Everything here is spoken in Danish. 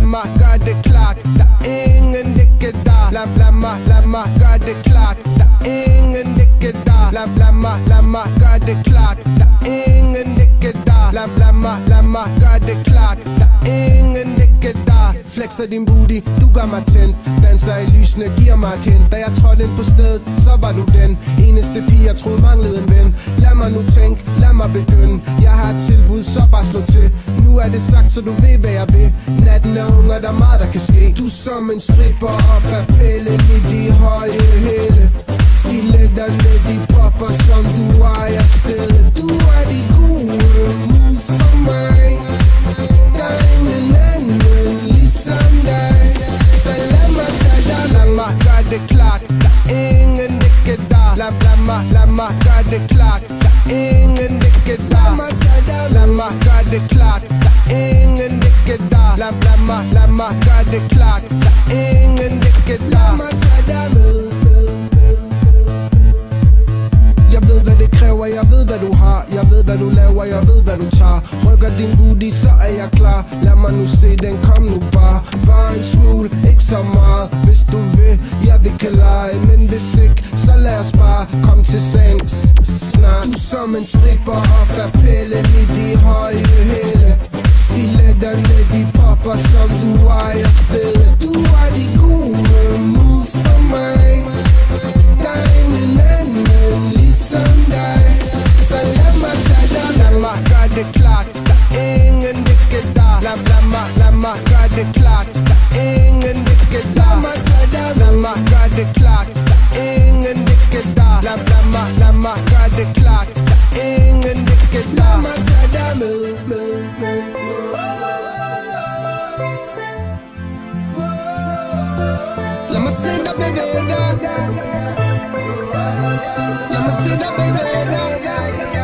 mig gøre det klart. Der er ingen ikke der. Lad mig gøre det klart. Der er ingen ikke der. Lad mig gøre det klart. Der er ingen ikke der. Lad mig gøre det klart. Der er ingen ikke der. Flexer din booty, du gør mig tændt. Danser i lysene, giver mig et hint. Da jeg trådte ind på stedet, så var du den eneste pige, jeg troede manglede en ven. Lad mig nu tænke, lad mig begynde. Jeg har et tilbud, så bare slå til. Nu er det sagt, så du ved, hvad jeg vil. Natten er ung, og der er meget, der kan ske. Du som en stripper op af pille i de høje hæle. Stiletterne, de popper, som du ejer stedet. Du er de gode mus for mig. Der er ingen anden ligesom dig. Så lad mig tage dig. Lad mig gøre det klart. Der er ingen ikke der. Lad mig gøre det klart. Der er ingen ikke der. Lad mig tage dig. Lad mig gøre det klart. Der er ingen ikke der. Lad mig gøre det klart. Der er ingen ikke der. Lad mig tage dig med. Jeg ved hvad det kræver, jeg ved hvad du har. Jeg ved hvad du laver, jeg ved hvad du tager. Rykker din booty, så er jeg klar. Lad mig nu se den, kom nu bare. Bare en smule, ikke så meget. Hvis du vil, ja vi kan lege. Men hvis ikke, så lad os bare komme til sagen snart. Du som en stripper op af pille i de høje hæle. Stiletterne, de popper, som du ejer stedet. Du er de gode mus for mig. Der er ingen anden ligesom dig. Så lad mig tage dig. Lad mig gøre det klart. Der er ingen ikke der. Lad mig gøre det klart. Der er ingen ikke der. Lad mig tage dig. Lad mig gøre det klart. Der er ingen ikke der. Lad mig gøre det klart. Der er ingen ikke der. Lad mig tage dig med. Lad mig se dig bevæge dig. Lad mig se dig bevæge dig.